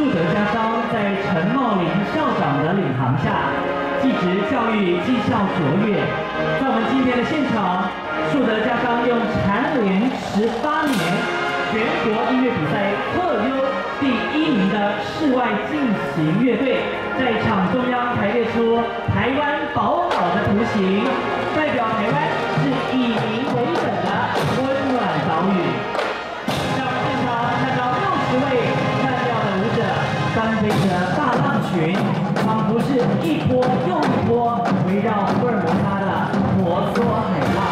树德家商在陈茂林校长的领航下，技职教育绩效卓越。在我们今天的现场，树德家商用蝉联18年全国音乐比赛特优第1名的室外进行乐队，在场中央排列出台湾宝岛的图形，代表台湾是以民为本的温暖岛屿。在我们现场看到60位曼妙的舞者，翻飞着大浪群，仿佛是一波又一波围绕福尔摩沙的摩梭海浪。